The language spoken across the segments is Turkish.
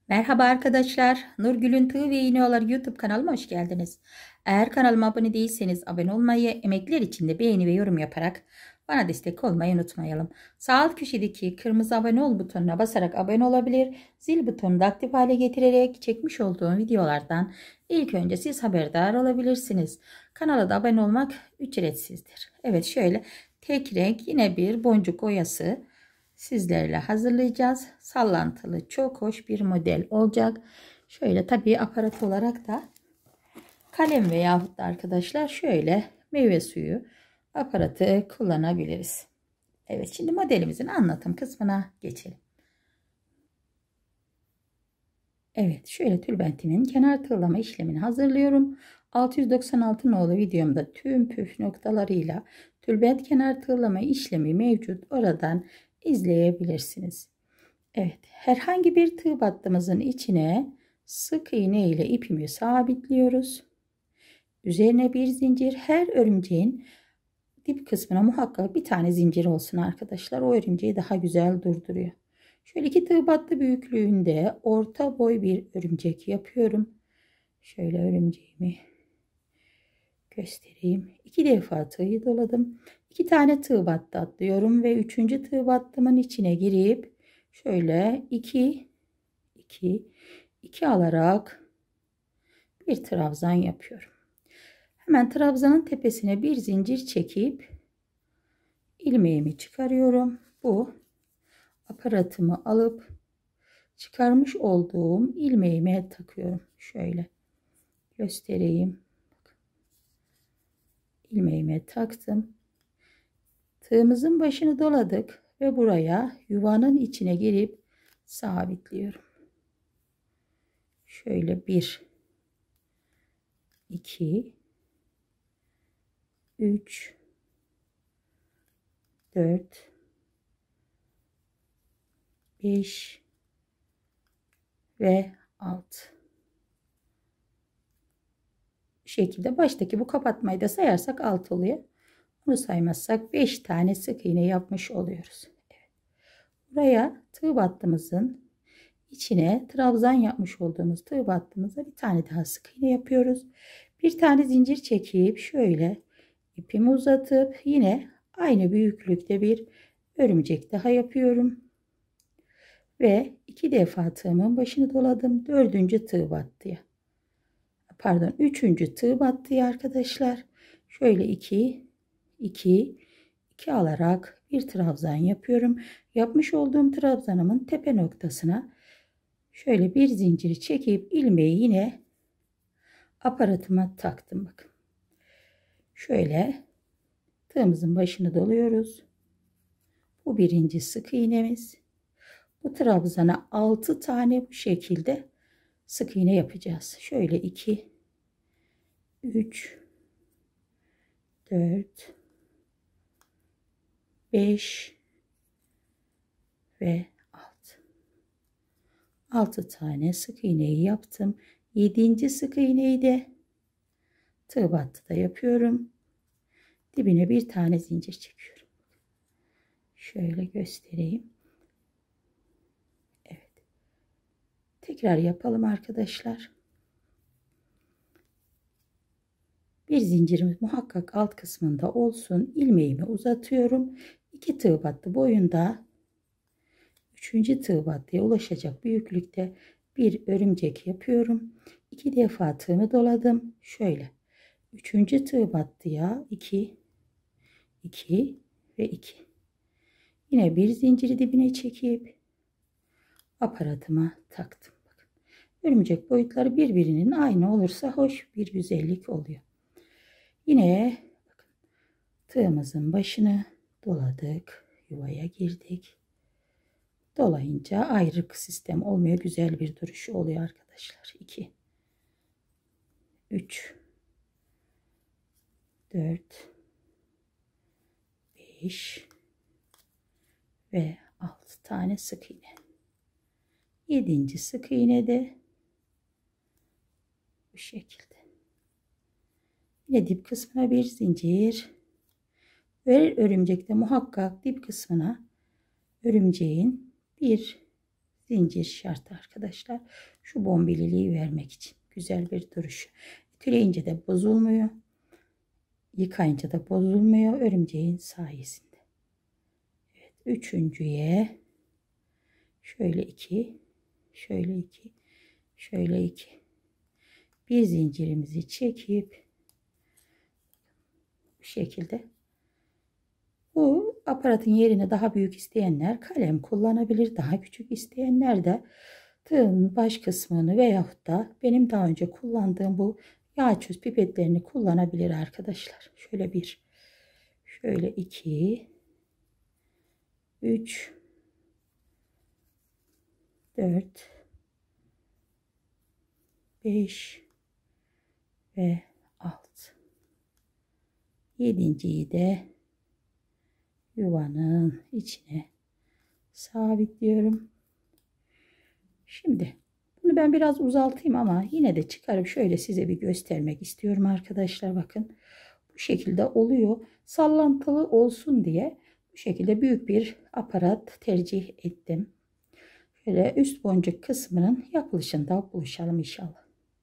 Merhaba arkadaşlar. Nurgül'ün Tığ ve İğneolar YouTube kanalıma hoş geldiniz. Eğer kanalıma abone değilseniz abone olmayı, emekler için de beğeni ve yorum yaparak bana destek olmayı unutmayalım. Sağ alt köşedeki kırmızı abone ol butonuna basarak abone olabilir. Zil butonunu da aktif hale getirerek çekmiş olduğum videolardan ilk önce siz haberdar olabilirsiniz. Kanala da abone olmak ücretsizdir. Evet, şöyle tek renk yine bir boncuk oyası sizlerle hazırlayacağız. Sallantılı çok hoş bir model olacak. Şöyle tabii aparat olarak da kalem veyahut da arkadaşlar şöyle meyve suyu aparatı kullanabiliriz. Evet, şimdi modelimizin anlatım kısmına geçelim. Evet, şöyle tülbentimin kenar tığlama işlemini hazırlıyorum. 696 nolu videomda tüm püf noktalarıyla tülbent kenar tığlama işlemi mevcut. Oradan izleyebilirsiniz. Evet, herhangi bir tığ battımızın içine sık iğne ile ipimi sabitliyoruz. Üzerine bir zincir, her örümceğin dip kısmına muhakkak bir tane zincir olsun arkadaşlar. O örümceği daha güzel durduruyor. Şöyle 2 tığ battı büyüklüğünde orta boy bir örümcek yapıyorum. Şöyle örümceğimi göstereyim. 2 defa tığı doladım. 2 tane tığ battı atlıyorum ve 3. tığ battımın içine girip şöyle 2 alarak bir trabzan yapıyorum. Hemen trabzanın tepesine bir zincir çekip ilmeğimi çıkarıyorum. Bu aparatımı alıp çıkarmış olduğum ilmeğime takıyorum. Şöyle göstereyim. İlmeğime taktım. Tığımızın başını doladık ve buraya yuvanın içine girip sabitliyorum. Şöyle 1 2 3 4 5 ve 6. Bu şekilde baştaki bu kapatmayı da sayarsak 6 oluyor. Bunu saymazsak 5 tane sık iğne yapmış oluyoruz. Evet. Buraya tığ battığımızın içine trabzan yapmış olduğumuz tığ battığımıza bir tane daha sık iğne yapıyoruz. Bir tane zincir çekip şöyle ipimi uzatıp yine aynı büyüklükte bir örümcek daha yapıyorum. Ve 2 defa tığımın başını doladım. 4. tığ battıya. Pardon, 3. tığ battıya arkadaşlar. Şöyle 2 alarak bir trabzan yapıyorum. Yapmış olduğum trabzanımın tepe noktasına şöyle bir zinciri çekip ilmeği yine aparatıma taktım. Bakın. Şöyle tığımızın başını doluyoruz. Bu birinci sık iğnemiz. Bu trabzana 6 tane bu şekilde sık iğne yapacağız. Şöyle 2 3 4 5 ve 6 tane sık iğneyi yaptım. 7. sık iğneyi de tığ battıda yapıyorum. Dibine bir tane zincir çekiyorum. Şöyle göstereyim. Evet. Tekrar yapalım arkadaşlar. Bir zincirimiz muhakkak alt kısmında olsun. İlmeğimi uzatıyorum. 2 tığ battı boyunda 3. tığ battıya ulaşacak büyüklükte bir örümcek yapıyorum. 2 defa tığımı doladım. Şöyle 3. tığ battıya 2 ve 2. Yine bir zinciri dibine çekip aparatıma taktım. Bakın. Örümcek boyutları birbirinin aynı olursa hoş bir güzellik oluyor. Yine bakın, tığımızın başını doladık. Yuvaya girdik. Dolayınca ayrık sistem olmuyor. Güzel bir duruşu oluyor arkadaşlar. 2 3 4 5 ve 6 tane sık iğne. 7. sık iğne de bu şekilde. Yine dip kısmına bir zincir. Örümcekte muhakkak dip kısmına örümceğin bir zincir şart arkadaşlar. Şu bombililiği vermek için güzel bir duruş. Ütüleyince de bozulmuyor. Yıkayınca da bozulmuyor örümceğin sayesinde. Evet, üçüncüye şöyle 2, şöyle 2, şöyle 2. Bir zincirimizi çekip bu şekilde, bu aparatın yerine daha büyük isteyenler kalem kullanabilir. Daha küçük isteyenler de tığın baş kısmını veyahut da benim daha önce kullandığım bu yağ çöz pipetlerini kullanabilir arkadaşlar. Şöyle 1, şöyle 2, 3, 4, 5 ve 6. Yedinciyi de yuvanın içine sabitliyorum. Şimdi bunu ben biraz uzatayım ama yine de çıkarıp şöyle size bir göstermek istiyorum arkadaşlar. Bakın bu şekilde oluyor. Sallantılı olsun diye bu şekilde büyük bir aparat tercih ettim. Şöyle üst boncuk kısmının yapılışında buluşalım inşallah.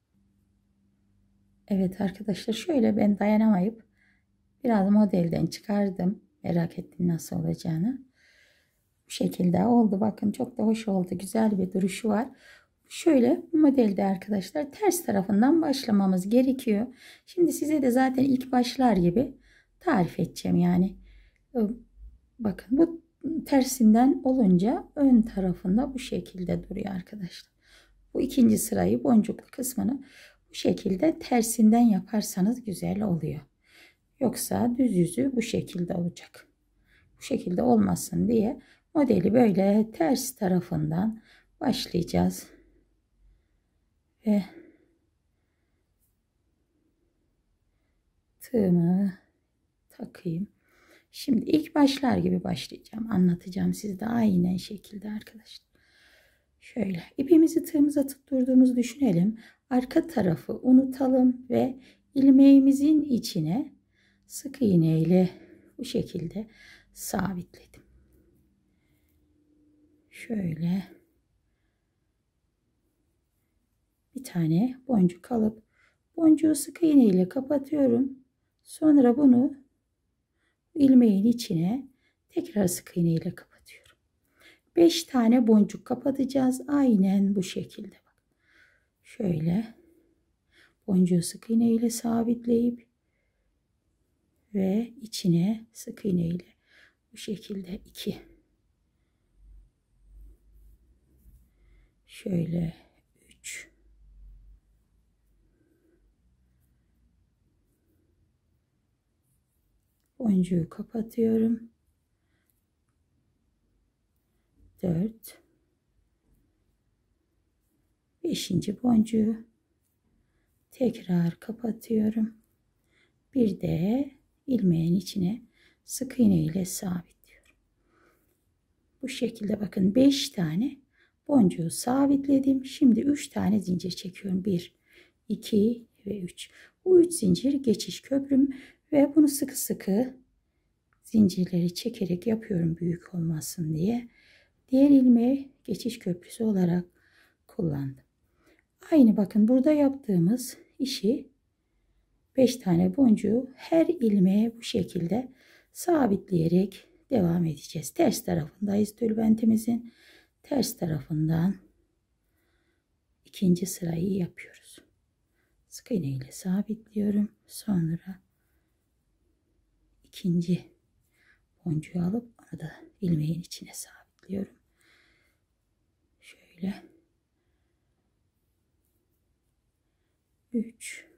Evet arkadaşlar, şöyle ben dayanamayıp biraz modelden çıkardım. Merak ettim nasıl olacağını. Bu şekilde oldu. Bakın çok da hoş oldu. Güzel bir duruşu var. Şöyle bu modelde arkadaşlar ters tarafından başlamamız gerekiyor. Şimdi size de zaten ilk başlar gibi tarif edeceğim yani. Bakın bu tersinden olunca ön tarafında bu şekilde duruyor arkadaşlar. Bu ikinci sırayı, boncuklu kısmını bu şekilde tersinden yaparsanız güzel oluyor. Yoksa düz yüzü bu şekilde olacak. Bu şekilde olmasın diye modeli böyle ters tarafından başlayacağız. Ve tığımı takayım. Şimdi ilk başlar gibi başlayacağım. Anlatacağım sizde aynen şekilde arkadaşlar. Şöyle ipimizi tığımıza tutturduğumuzu düşünelim. Arka tarafı unutalım ve ilmeğimizin içine sık iğne ile bu şekilde sabitledim. Şöyle bir tane boncuk alıp boncuğu sık iğne ile kapatıyorum. Sonra bunu ilmeğin içine tekrar sık iğne ile kapatıyorum. 5 tane boncuk kapatacağız. Aynen bu şekilde. Şöyle boncuğu sık iğne ile sabitleyip ve içine sık iğne ile bu şekilde 2, şöyle 3, boncuğu kapatıyorum. 4, 5. boncuğu tekrar kapatıyorum. Bir de ilmeğin içine sık iğne ile sabitliyorum. Bu şekilde bakın 5 tane boncuğu sabitledim. Şimdi 3 tane zincir çekiyorum. 1, 2 ve 3. Bu 3 zincir geçiş köprüm ve bunu sıkı sıkı zincirleri çekerek yapıyorum büyük olmasın diye. Diğer ilmeği geçiş köprüsü olarak kullandım. Aynı bakın burada yaptığımız işi 5 tane boncuğu her ilmeğe bu şekilde sabitleyerek devam edeceğiz. Ters tarafındayız tülbentimizin. Ters tarafından ikinci sırayı yapıyoruz. Sık iğne ile sabitliyorum. Sonra ikinci boncuğu alıp onu da ilmeğin içine sabitliyorum. Şöyle 3,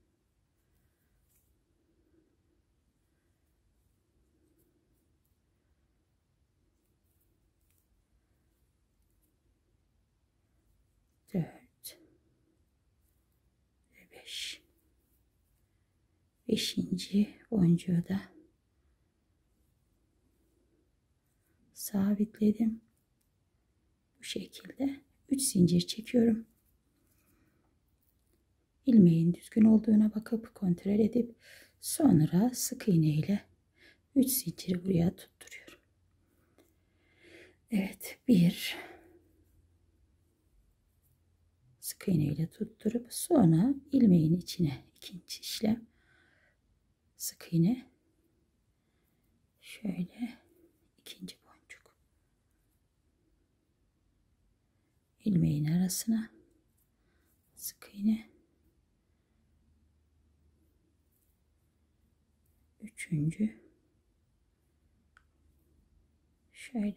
4 ve 5. 5. boncuğu da sabitledim. Bu şekilde 3 zincir çekiyorum. İlmeğin düzgün olduğuna bakıp kontrol edip sonra sık iğne ile 3 zinciri buraya tutturuyorum. Evet, 1, sık iğne ile tutturup sonra ilmeğin içine ikinci işlem sık iğne, şöyle ikinci boncuk ilmeğin arasına sık iğne, üçüncü şöyle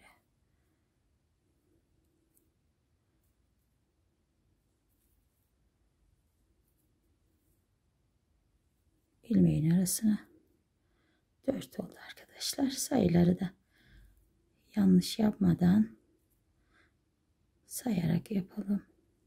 ilmeğin arasına 4 oldu arkadaşlar. Sayıları da yanlış yapmadan sayarak yapalım.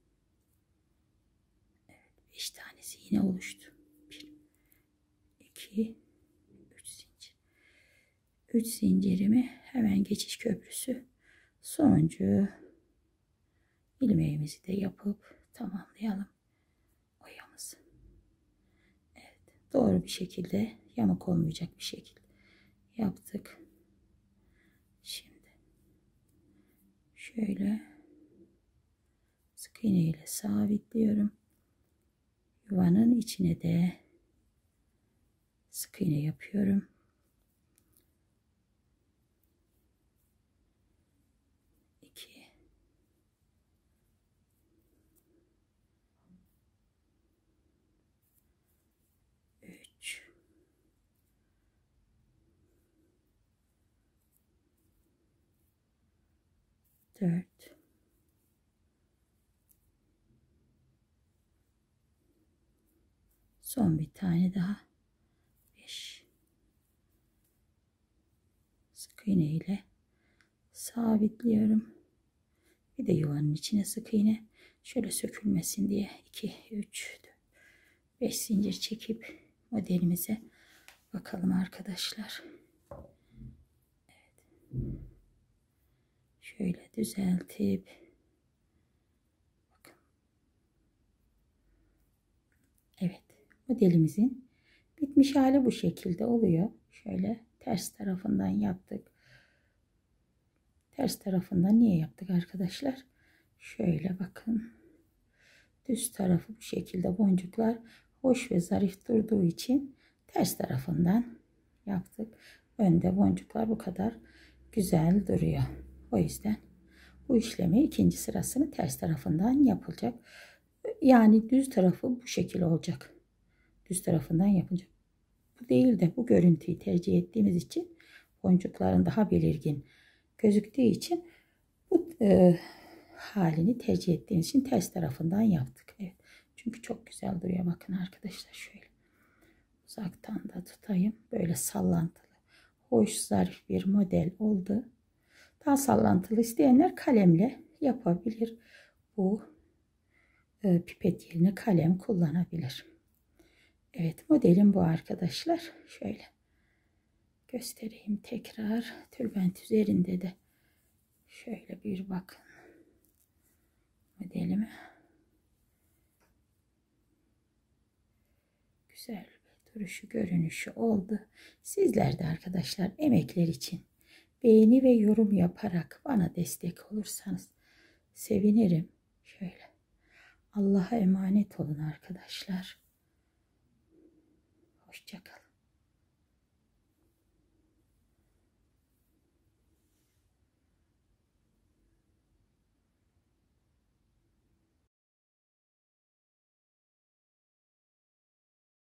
Evet, 5 tanesi yine oluştu. 1 2 3 zincir. 3 zincirimi hemen geçiş köprüsü sonuncu ilmeğimizi de yapıp tamamlayalım oyamızı. Evet, doğru bir şekilde, yamuk olmayacak bir şekilde yaptık. Şimdi şöyle sık iğne ile sabitliyorum. Yuvanın içine de sık iğne yapıyorum. İki, üç, dört, son bir tane daha, 5. Sık iğne ile sabitliyorum. Bir de yuvanın içine sık iğne, şöyle sökülmesin diye 2 3 5 zincir çekip modelimize bakalım arkadaşlar. Evet. Şöyle düzeltip bakın. Evet, modelimizin bitmiş hali bu şekilde oluyor. Şöyle ters tarafından yaptık. Ters tarafından niye yaptık arkadaşlar? Şöyle bakın. Düz tarafı bu şekilde, boncuklar hoş ve zarif durduğu için ters tarafından yaptık. Önde boncuklar bu kadar güzel duruyor. O yüzden bu işlemi ikinci sırasını ters tarafından yapılacak. Yani düz tarafı bu şekil olacak. Düz tarafından yapılacak. Bu değil de bu görüntüyü tercih ettiğimiz için, boncukların daha belirgin gözüktüğü için bu halini tercih ettiğimiz için ters tarafından yaptık. Evet. Çünkü çok güzel duruyor. Bakın arkadaşlar, şöyle uzaktan da tutayım. Böyle sallantılı, hoş, zarif bir model oldu. Daha sallantılı isteyenler kalemle yapabilir. Bu pipet yerine kalem kullanabilir. Evet, modelim bu arkadaşlar. Şöyle göstereyim tekrar. Tülbent üzerinde de şöyle bir bakın modelime. Güzel bir duruşu, görünüşü oldu. Sizler de arkadaşlar emekler için beğeni ve yorum yaparak bana destek olursanız sevinirim. Şöyle Allah'a emanet olun arkadaşlar. Hoşça kalın.